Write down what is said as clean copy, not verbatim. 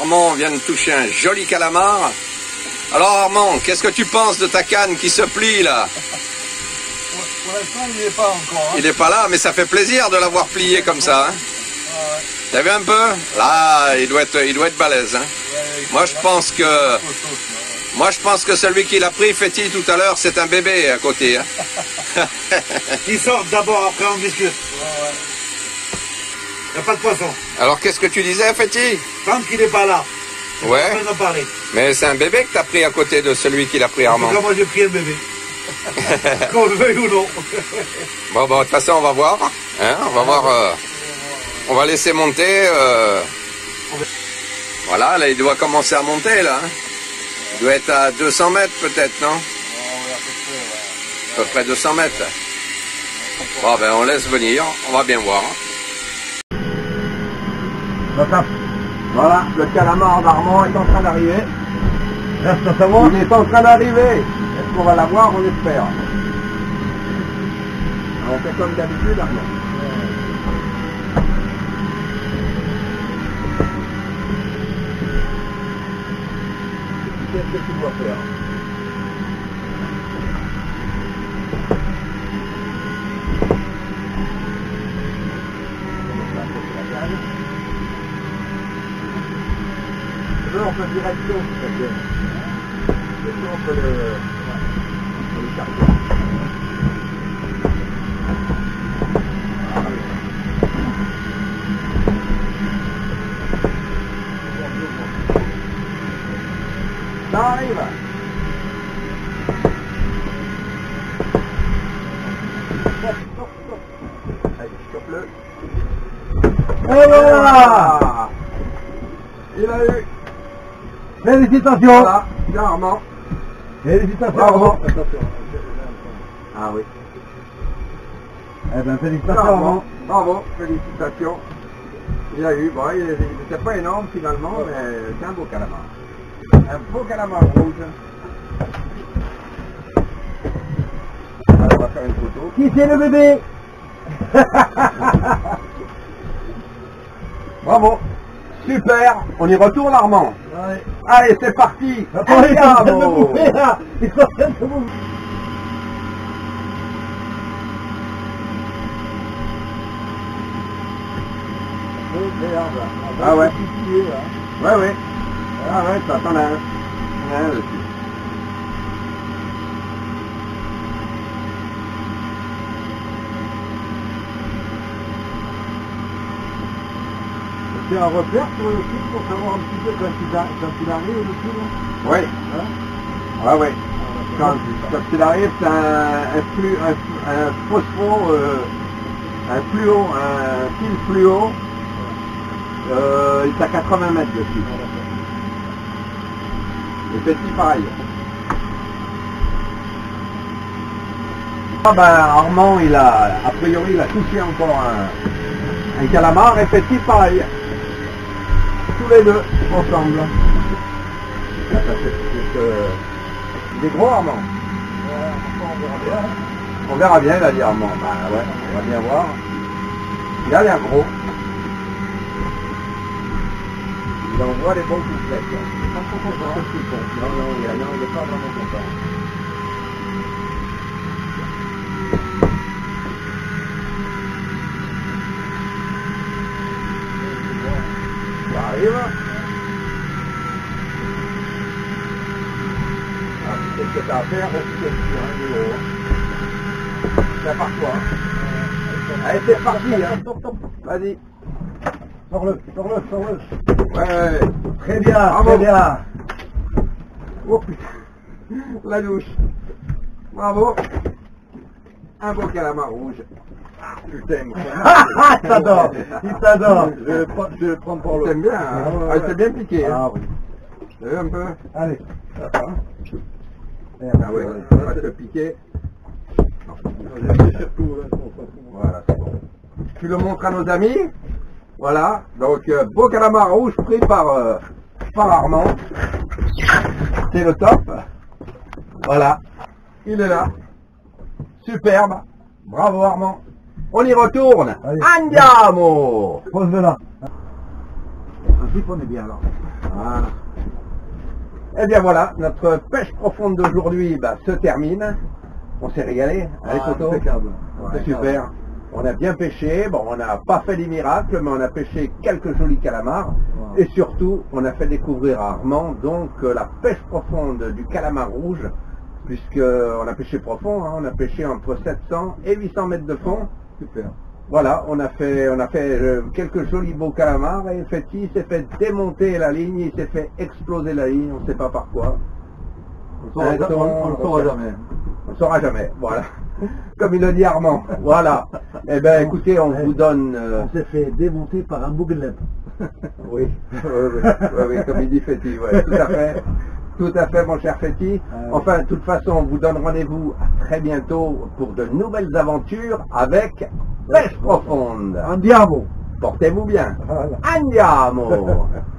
Armand vient de toucher un joli calamar. Alors Armand, qu'est-ce que tu penses de ta canne qui se plie là? Pour l'instant, il n'est pas encore. Hein. Il n'est pas là, mais ça fait plaisir de l'avoir plié comme ça. Hein. Ouais. T'as vu un peu? Là, il doit être balèze. Hein. Ouais, Moi, je pense que celui qui l'a pris, Féti, tout à l'heure, c'est un bébé à côté. Hein. Ils sortent d'abord, après on discute. Il n'y a pas de poisson. Alors, qu'est-ce que tu disais, Féti? Tant qu'il n'est pas là. Ouais. On en parler. Mais c'est un bébé que t'as pris à côté de celui qui l'a pris, Armand. En tout cas, moi j'ai pris un bébé. Qu'on le veuille ou non. Bon, de toute façon, on va voir. Hein, on va voir. On va laisser monter. Voilà, là, il doit commencer à monter, là. Hein. Il doit être à 200 mètres, peut-être, non? À peu près 200 mètres. Bon, ben, on laisse venir. On va bien voir. Voilà, le calamar d'Armand est en train d'arriver. Reste à savoir. Il est en train d'arriver. Est-ce qu'on va l'avoir? On espère. On fait comme d'habitude, Armand. Qu'est-ce que tu dois faire? On peut direction, c'est-à-dire. On peut le carton. Ça arrive. Allez, chope-le. Et voilà. Il a eu. Félicitations. Voilà, Armand. Félicitations. Bravo. Attention. Ah oui. Eh ben félicitations. Bravo, bravo, félicitations. Il a eu, bon, il n'était pas énorme finalement, mais c'est un beau calamar. Un beau calamar rouge. Alors, on va faire une photo. Qui c'est le bébé? Bravo. Super. On y retourne, Armand. Ouais. Allez, c'est parti. Attends, ils sont en train de me Andiamo. bouffer là. Ils sont en train de me bouffer. Ah ouais. Ouais, ouais. Ah ouais, ça t'en a un. Dessus. C'est un repère sur le site pour savoir un petit peu quand il arrive le site là. Oui. Hein? Ah ouais. Quand il arrive, c'est un phosphore, un fluo, un fil fluo. Il est à 80 mètres dessus. Et petit pareil. Ah ben Armand, il a priori il a touché encore un calamar et petit pareil. Tous les deux ensemble. Là, ça fait des gros Armand. On verra bien, il a dit Armand. Bah ouais, on va bien voir. Il a l'air gros. Il envoie les bons coups secs. Non, il est pas vraiment content. Ça arrive. Qu'est-ce que t'as à faire? C'est par toi. Allez, c'est parti. Hein. Vas-y. Sors-le. Ouais. Très bien, Bravo. très bien. Oh putain. La douche. Bravo. Un beau calamar rouge. Ah putain. Il t'adore. Je vais prendre pour l'autre. T'aimes bien, hein? Ah, il s'est bien piqué. Hein? Ah oui. T'as vu un peu? Allez. Ah ouais, on va te piquer. Voilà, c'est bon. Tu le montres à nos amis. Voilà, donc beau calamar rouge pris par Armand. C'est le top. Voilà, il est là. Superbe. Bravo Armand. On y retourne. Allez. Andiamo. Pose-le là. En principe, on est bien là. Voilà. Eh bien voilà, notre pêche profonde d'aujourd'hui se termine. On s'est régalé. Allez, Toto. Impeccable. C'est super. On a bien pêché. Bon, on n'a pas fait des miracles, mais on a pêché quelques jolis calamars. Ouais. Et surtout, on a fait découvrir à Armand donc la pêche profonde du calamar rouge, puisque on a pêché profond. Hein, on a pêché entre 700 et 800 mètres de fond. Super. Voilà, on a fait quelques jolis beaux calamars et Fetti s'est fait démonter la ligne, il s'est fait exploser la ligne, on ne sait pas par quoi. On ne le saura jamais. On ne saura jamais, voilà. Comme il le dit Armand, voilà. Eh bien écoutez, on vous donne... On s'est fait démonter par un bouglep. Oui, oui, comme il dit Fetti, ouais, tout à fait. Tout à fait, mon cher Fetti. Enfin, de toute façon, on vous donne rendez-vous à très bientôt pour de nouvelles aventures avec Pêche Profonde. Andiamo. Portez-vous bien. Voilà. Andiamo.